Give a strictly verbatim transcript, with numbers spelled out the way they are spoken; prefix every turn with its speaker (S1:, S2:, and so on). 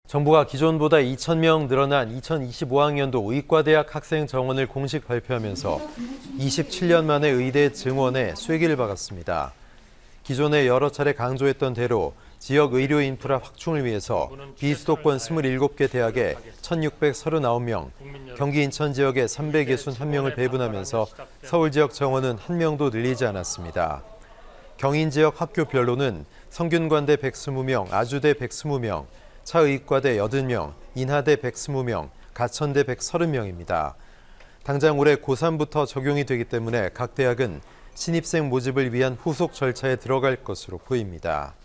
S1: 정부가 기존보다 이천 명 늘어난 이천이십오 학년도 의과대학 학생 정원을 공식 발표하면서 이십칠 년 만에 의대 증원에 쐐기를 박았습니다. 기존에 여러 차례 강조했던 대로 지역 의료 인프라 확충을 위해서 비수도권 이십칠 개 대학에 천육백삼십구 명, 경기 인천 지역에 삼백육십일 명을 배분하면서 서울 지역 정원은 한 명도 늘리지 않았습니다. 경인 지역 학교별로는 성균관대 백이십 명, 아주대 백이십 명, 차의과대 팔십 명, 인하대 백이십 명, 가천대 백삼십 명입니다. 당장 올해 고삼부터 적용이 되기 때문에 각 대학은 신입생 모집을 위한 후속 절차에 들어갈 것으로 보입니다.